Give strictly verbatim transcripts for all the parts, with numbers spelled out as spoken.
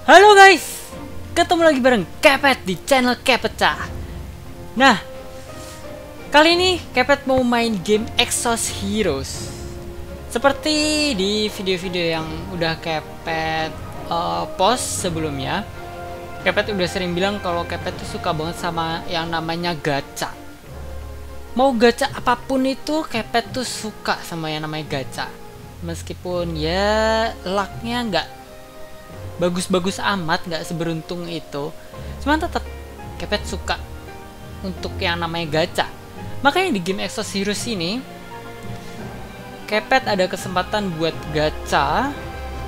Halo guys, ketemu lagi bareng Kepet di channel Kepecah. Nah, kali ini Kepet mau main game Exos Heroes. Seperti di video-video yang udah Kepet uh, post sebelumnya, Kepet udah sering bilang kalau Kepet tuh suka banget sama yang namanya gacha. Mau gacha apapun itu, Kepet tuh suka sama yang namanya gacha. Meskipun ya lucknya nggak bagus-bagus amat, nggak seberuntung itu, cuman tetap Kepet suka untuk yang namanya gacha. Makanya di game Exos Heroes ini Kepet ada kesempatan buat gacha,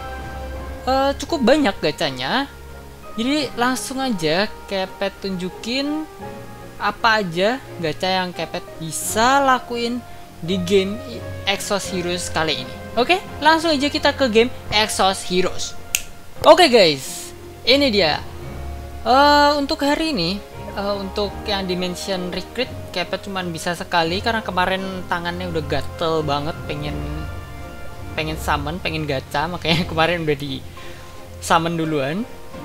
uh, cukup banyak gacanya. Jadi langsung aja Kepet tunjukin apa aja gacha yang Kepet bisa lakuin di game Exos Heroes kali ini. Oke, langsung aja kita ke game Exos Heroes. Oke guys, ini dia. Uh, untuk hari ini, uh, untuk yang Dimension Recruit, Kepet cuman bisa sekali karena kemarin tangannya udah gatel banget, pengen pengen summon, pengen gacha, makanya kemarin udah di summon duluan.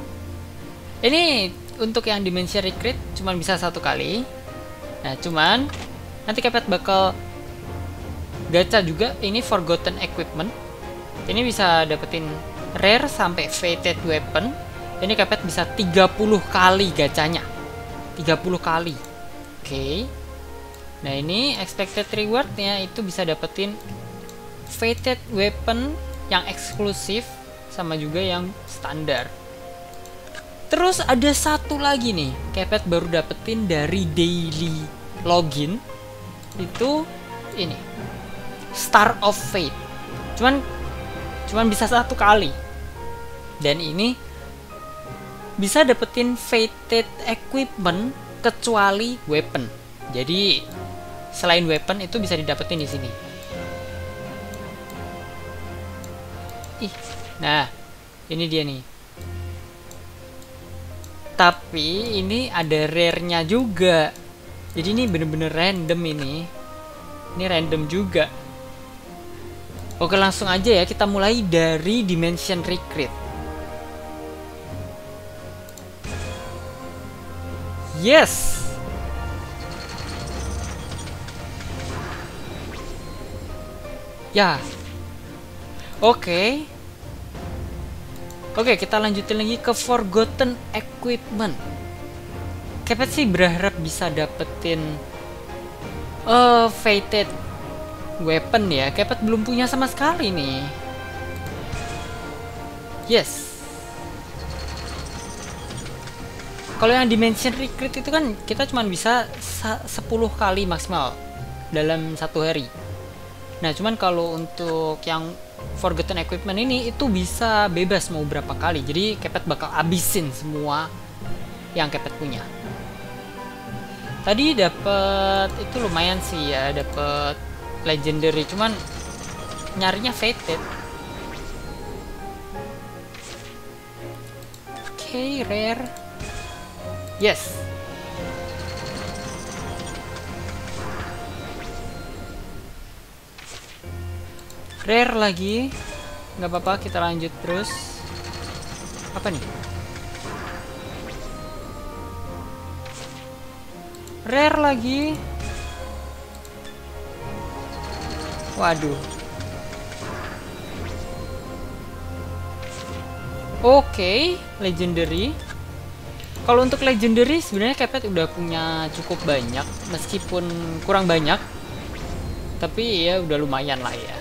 Ini untuk yang Dimension Recruit cuman bisa satu kali. Nah, cuman nanti Kepet bakal gacha juga ini Forgotten Equipment. Ini bisa dapetin rare sampai fated weapon. Ini Kepet bisa tiga puluh kali gacanya. tiga puluh kali. Oke. Okay. Nah, ini expected rewardnya itu bisa dapetin fated weapon yang eksklusif sama juga yang standar. Terus ada satu lagi nih, Kepet baru dapetin dari daily login. Itu ini Star of Fate. Cuman cuman bisa satu kali. Dan ini bisa dapetin fated equipment kecuali weapon. Jadi selain weapon itu bisa didapetin di sini. Ih, nah ini dia nih. Tapi ini ada rare-nya juga. Jadi ini bener-bener random ini. Ini random juga. Oke, langsung aja ya, kita mulai dari Dimension Recruit. Yes. Ya. Oke. Oke, kita lanjutin lagi ke Forgotten Equipment. Kepet sih berharap bisa dapetin uh, fated weapon ya. Kepet belum punya sama sekali nih. Yes. Kalau yang Dimension Recruit itu kan kita cuma bisa sepuluh kali maksimal dalam satu hari. Nah, cuman kalau untuk yang Forgotten Equipment ini itu bisa bebas mau berapa kali. Jadi Kepet bakal abisin semua yang Kepet punya. Tadi dapet itu lumayan sih ya, dapet legendary, cuman nyarinya fated. Oke, okay, rare. Yes. Rare lagi. Nggak apa-apa, kita lanjut terus. Apa nih? Rare lagi. Waduh. Oke, okay, legendary. Kalau untuk legendary sebenarnya Kepet udah punya cukup banyak, meskipun kurang banyak. Tapi ya udah lumayan lah ya.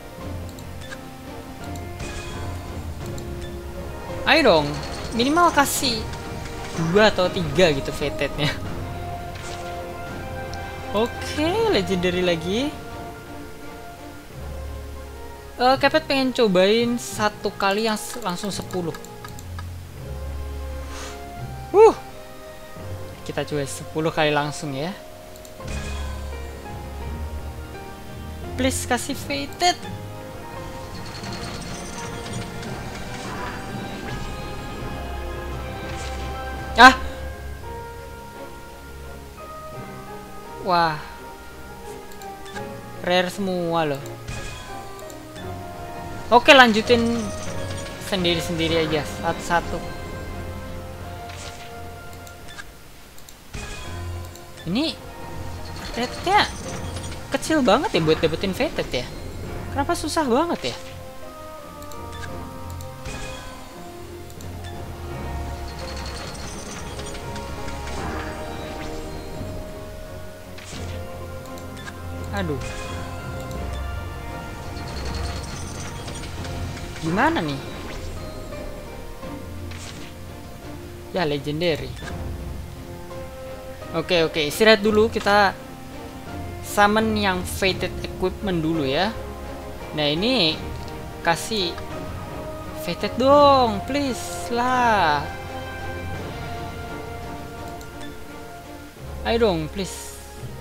Ayo dong, minimal kasih dua atau tiga gitu fatednya. Oke, okay, legendary lagi. Uh, Kepet pengen cobain satu kali yang langsung sepuluh. Uh, kita coba sepuluh kali langsung ya. Please kasih fated. Ah, wah, rare semua loh. Oke, lanjutin sendiri-sendiri aja, satu-satu. Ini rate-nya kecil banget ya buat dapetin fated ya. Kenapa susah banget ya? Aduh. Gimana nih? Ya legendary. Oke oke, istirahat dulu, kita summon yang fated equipment dulu ya. Nah ini kasih fated dong, please lah. Ayo dong, please.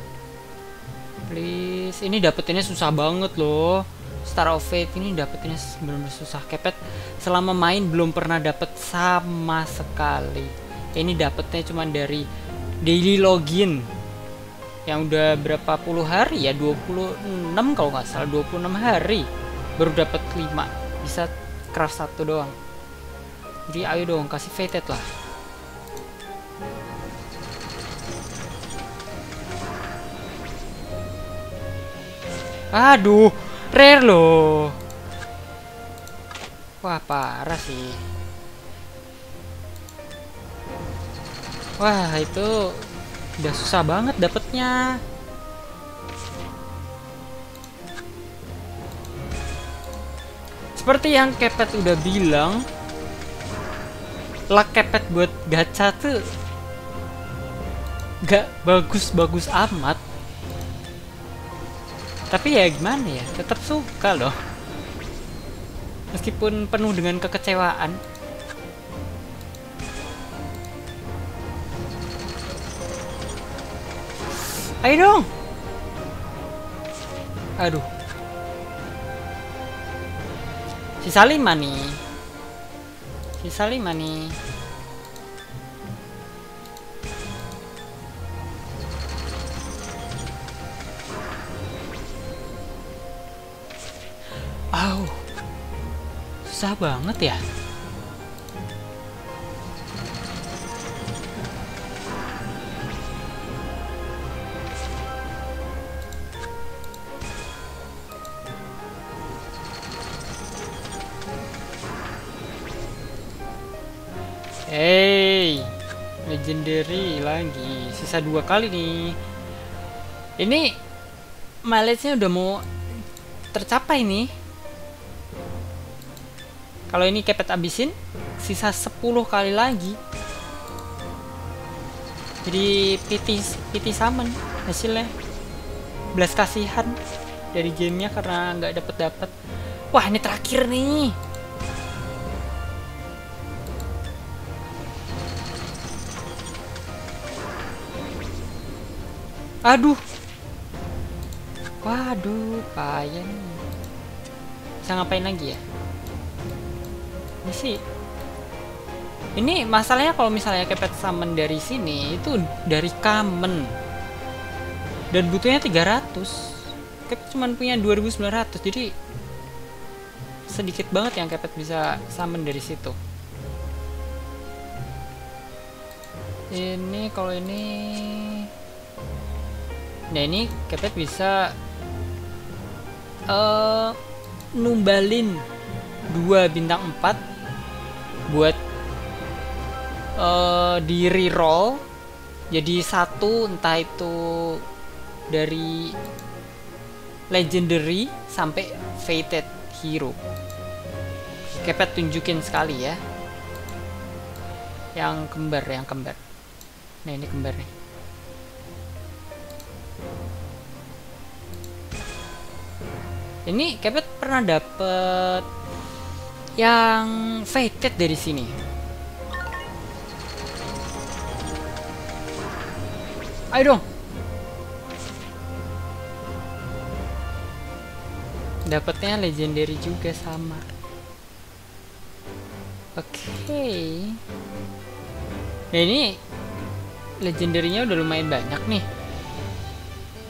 Please, ini dapetinnya susah banget loh. Star of Fate ini dapetinnya benar-benar susah. Kepet selama main belum pernah dapet sama sekali. Ini dapetnya cuma dari daily login yang udah berapa puluh hari ya, dua puluh enam kalau nggak salah, dua puluh enam hari baru dapat lima, bisa craft satu doang. Jadi ayo dong kasih fated lah. Aduh, rare loh. Wah, parah sih. Wah, itu udah susah banget dapetnya. Seperti yang Kepet udah bilang, luck Kepet buat gacha tuh gak bagus-bagus amat. Tapi ya gimana ya, tetap suka loh. Meskipun penuh dengan kekecewaan. Ayo dong. Aduh. Sisa lima nih. Sisa lima nih. Au. Susah banget ya. Hey, legendary lagi. Sisa dua kali nih. Ini mileage-nya udah mau tercapai nih. Kalau ini Kepet abisin, sisa sepuluh kali lagi. Jadi piti piti summon hasilnya. Belas kasihan dari gamenya karena nggak dapet dapet. Wah, ini terakhir nih. Aduh. Waduh, payah nih. Bisa ngapain lagi ya? Ini sih. Ini masalahnya kalau misalnya Kepet summon dari sini itu dari common. Dan butuhnya tiga ratus. Kepet cuma punya dua ribu sembilan ratus. Jadi sedikit banget yang Kepet bisa summon dari situ. Ini kalau ini, nah ini Kepet bisa uh, numbalin dua bintang empat buat uh, di reroll jadi satu, entah itu dari legendary sampai fated hero. Kepet tunjukin sekali ya yang kembar, yang kembar. Nah ini kembar nih. Ini Kepet pernah dapet yang fated dari sini. Ayo dong. Dapatnya legendary juga sama. Oke. Okay. Nah ini legendary-nya udah lumayan banyak nih.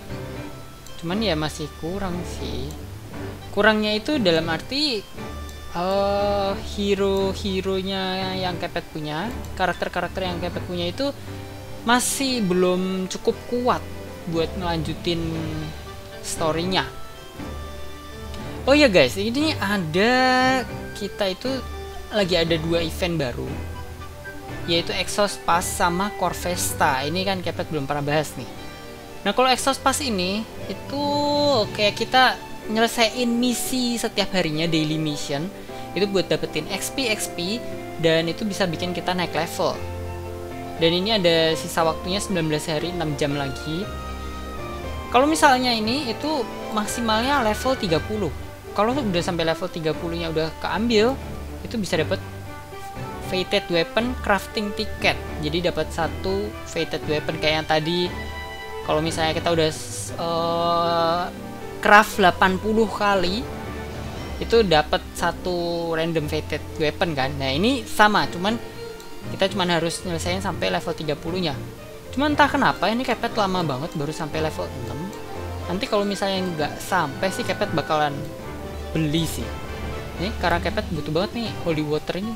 Cuman ya masih kurang sih. Kurangnya itu dalam arti uh, hero-heronya yang Kepet punya, karakter-karakter yang Kepet punya itu masih belum cukup kuat buat ngelanjutin story-nya. Oh ya guys, ini ada kita itu lagi ada dua event baru, yaitu Exhaust Pass sama Corvesta. Ini kan Kepet belum pernah bahas nih. Nah kalau Exhaust Pass ini itu kayak kita nyelesain misi setiap harinya, daily mission, itu buat dapetin X P X P dan itu bisa bikin kita naik level. Dan ini ada sisa waktunya sembilan belas hari, enam jam lagi. Kalau misalnya ini itu maksimalnya level tiga puluh. Kalau udah sampai level tiga puluh nya udah keambil, itu bisa dapat Fated Weapon Crafting Ticket. Jadi dapat satu Fated Weapon kayak yang tadi. Kalau misalnya kita udah uh, craft delapan puluh kali, itu dapat satu random Fated Weapon kan. Nah ini sama, cuman kita cuman harus nyelesain sampai level tiga puluh nya. Cuman entah kenapa ini Kepet lama banget baru sampai level enam. Nanti kalau misalnya nggak sampai sih Kepet bakalan beli sih. Ini karena Kepet butuh banget nih holy water ini.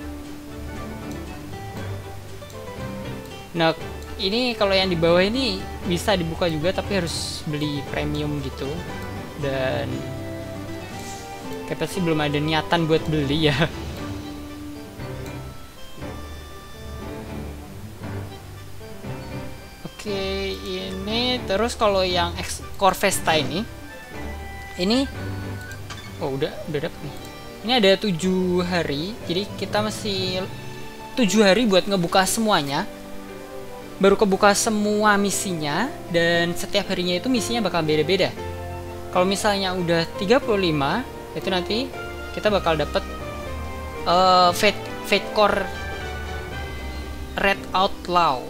Nah ini kalau yang di bawah ini bisa dibuka juga tapi harus beli premium gitu. Dan Kepet sih belum ada niatan buat beli ya. Oke, ini terus kalau yang Corvesta ini, ini, oh udah udah dapet nih. Ini ada tujuh hari, jadi kita masih tujuh hari buat ngebuka semuanya. Baru kebuka semua misinya dan setiap harinya itu misinya bakal beda-beda. Kalau misalnya udah tiga puluh lima, itu nanti kita bakal dapet uh, Fate Fate Core Red Outlaw.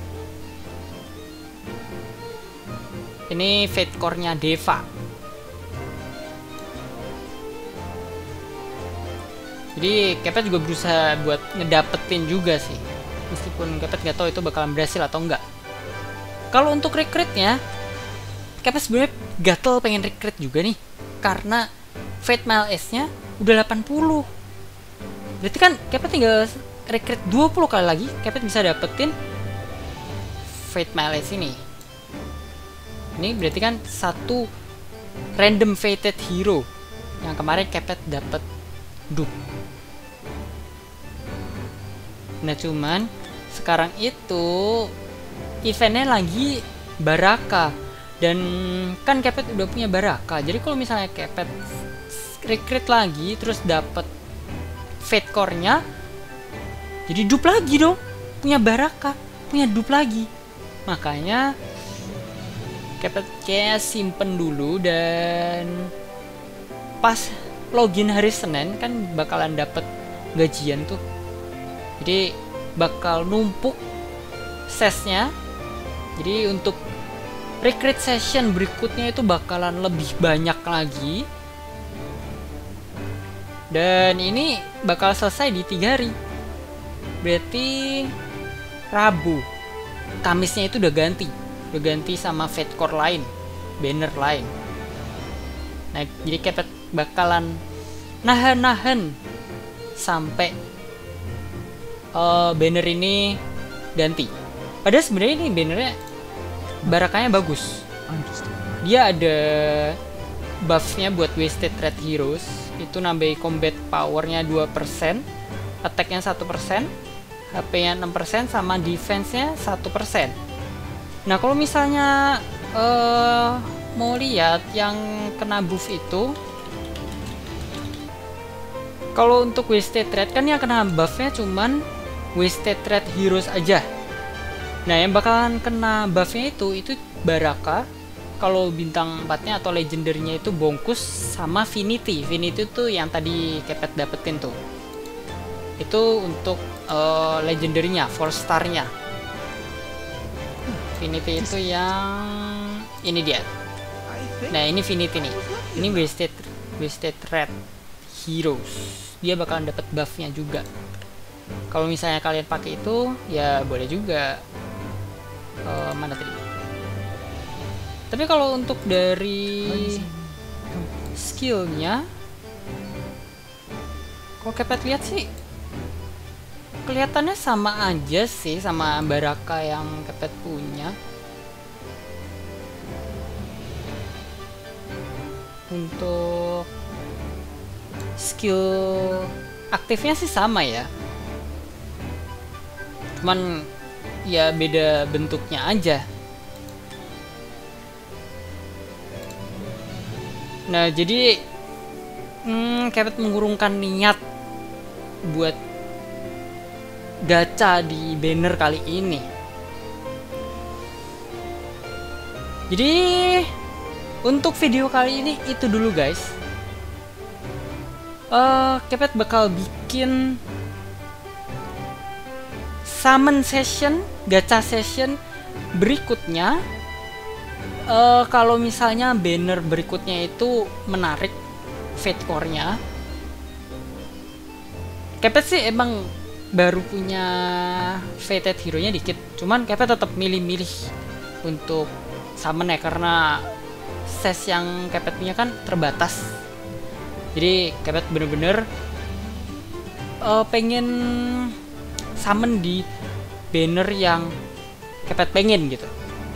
Ini Fate Core-nya Deva. Jadi Kepet juga berusaha buat ngedapetin juga sih. Meskipun Kepet nggak tahu itu bakalan berhasil atau enggak. Kalau untuk recruitnya, Kepet sebenarnya gatel pengen recruit juga nih. Karena Fate Mile S-nya udah delapan puluh. Berarti kan Kepet tinggal recruit dua puluh kali lagi, Kepet bisa dapetin Fate Mile S ini. Ini berarti kan satu random fated hero yang kemarin Kepet dapet dupe. Nah cuman sekarang itu eventnya lagi Baraka dan kan Kepet udah punya Baraka. Jadi kalau misalnya Kepet recruit lagi terus dapet Fate Core-nya, jadi dupe lagi dong. Punya Baraka, punya dupe lagi. Makanya Kepet kayak simpen dulu dan pas login hari Senin kan bakalan dapet gajian tuh. Jadi bakal numpuk sesnya. Jadi untuk recruit session berikutnya itu bakalan lebih banyak lagi. Dan ini bakal selesai di tiga hari. Berarti Rabu. Kamisnya itu udah ganti. Udah ganti sama Fate Core lain, banner lain. Nah, jadi Kepet bakalan nahan-nahan sampai uh, banner ini ganti. Padahal sebenarnya ini bannernya Barakanya bagus. Dia ada buffnya buat Wasted Red Heroes, itu nambahin combat powernya dua persen, attacknya satu persen, H P-nya enam persen, sama defense-nya satu persen. Nah kalau misalnya uh, mau lihat yang kena buff itu, kalau untuk Wasted Red kan yang kena buffnya cuman Wasted Red Heroes aja. Nah yang bakalan kena buffnya itu itu Baraka. Kalau bintang empatnya atau legendernya itu Bongkus sama Finity. Finity tuh yang tadi Kepet dapetin tuh. Itu untuk uh, legendernya, four star-nya. Finity itu yang ini dia. Nah ini Finity nih. Ini Wasted Wasted Red Heroes. Dia bakalan dapet buffnya juga. Kalau misalnya kalian pakai itu, ya boleh juga. Uh, mana tadi? Tapi kalau untuk dari skillnya, Kok Kepet lihat sih kelihatannya sama aja sih sama Baraka yang Kepet punya. Untuk skill aktifnya sih sama ya, cuman ya beda bentuknya aja. Nah jadi hmm, Kepet mengurungkan niat buat gacha di banner kali ini. Jadi untuk video kali ini itu dulu guys. Uh, Kepet bakal bikin summon session, gacha session berikutnya. Uh, kalau misalnya banner berikutnya itu menarik Fate Core-nya. Kepet sih emang baru punya Fated hero-nya dikit, cuman Kepet tetap milih-milih untuk summon ya, karena ses yang Kepet punya kan terbatas. Jadi Kepet bener-bener uh, pengen summon di banner yang Kepet pengen gitu.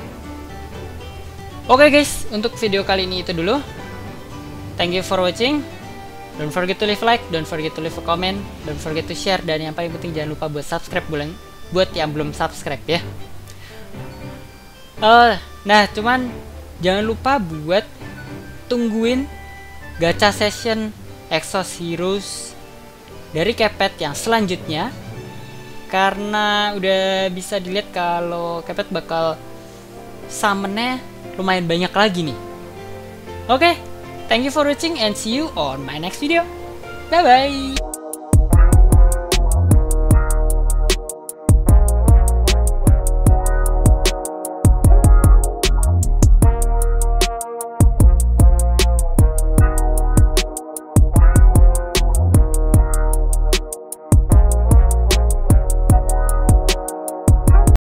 Oke okay guys, untuk video kali ini itu dulu. Thank you for watching. Don't forget to leave like, don't forget to leave a comment, don't forget to share, dan yang paling penting jangan lupa buat subscribe bulan buat yang belum subscribe ya. Uh, nah, cuman jangan lupa buat tungguin gacha session Exos Heroes dari Kepet yang selanjutnya, karena udah bisa dilihat kalau Kepet bakal summonnya lumayan banyak lagi nih. Oke. Okay. Thank you for watching and see you on my next video. Bye bye.